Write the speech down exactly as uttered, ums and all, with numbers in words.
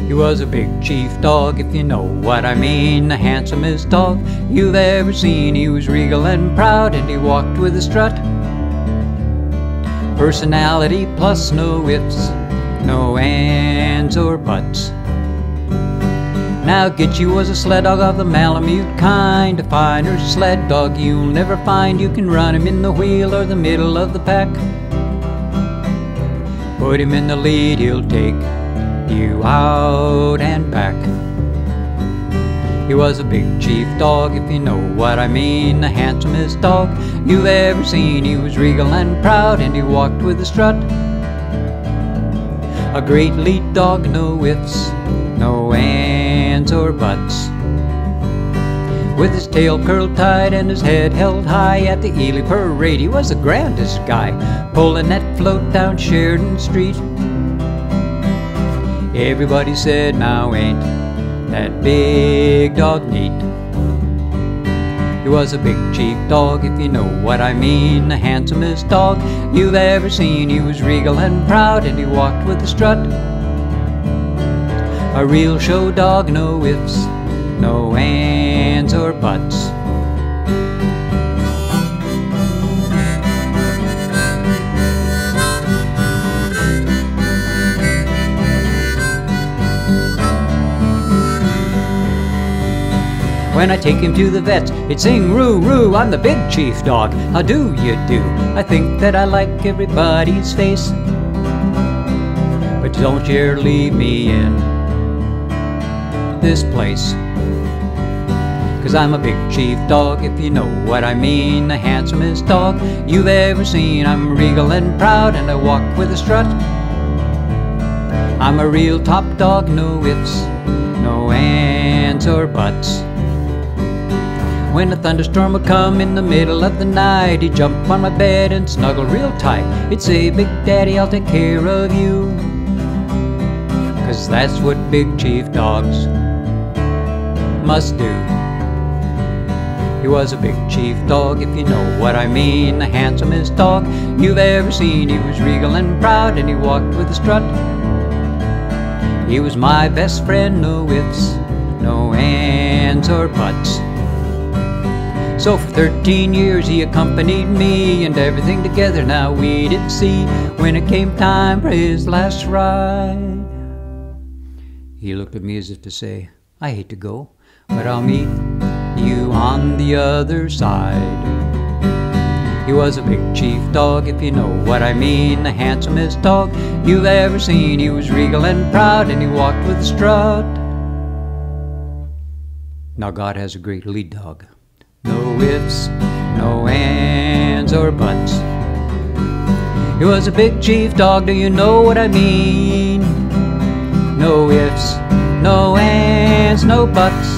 He was a big chief dog, if you know what I mean. The handsomest dog you've ever seen. He was regal and proud, and he walked with a strut. Personality plus no ifs, no ands or buts. Now Gitchy was a sled dog of the Malamute kind, a finer sled dog you'll never find. You can run him in the wheel or the middle of the pack. Put him in the lead, he'll take you out and back. He was a big chief dog, if you know what I mean. The handsomest dog you've ever seen. He was regal and proud, and he walked with a strut. A great lead dog, no ifs, no ands or buts. With his tail curled tight and his head held high at the Ely parade, he was the grandest guy, pulling that float down Sheridan Street. Everybody said, now ain't that big dog neat? He was a big chief dog, if you know what I mean. The handsomest dog you've ever seen. He was regal and proud, and he walked with a strut. A real show dog, no ifs, no ands or buts. When I take him to the vets, he'd sing, "Roo, roo, I'm the big chief dog. How do you do? I think that I like everybody's face. But don't you ever leave me in this place. 'Cause I'm a big chief dog, if you know what I mean. The handsomest dog you've ever seen. I'm regal and proud, and I walk with a strut. I'm a real top dog, no ifs, no ands or buts. When a thunderstorm would come in the middle of the night, he'd jump on my bed and snuggle real tight. He'd say, "Big Daddy, I'll take care of you." 'Cause that's what big chief dogs must do. He was a big chief dog, if you know what I mean. The handsomest dog you've ever seen. He was regal and proud, and he walked with a strut. He was my best friend, no ifs, no ands or buts. So for thirteen years he accompanied me, and everything together now we did see. When it came time for his last ride, he looked at me as if to say, "I hate to go, but I'll meet you on the other side." He was a big chief dog, if you know what I mean. The handsomest dog you've ever seen. He was regal and proud, and he walked with a strut. Now God has a great lead dog. No ifs, no ands or buts. He was a big chief dog, do you know what I mean? No ifs, no ands, no buts.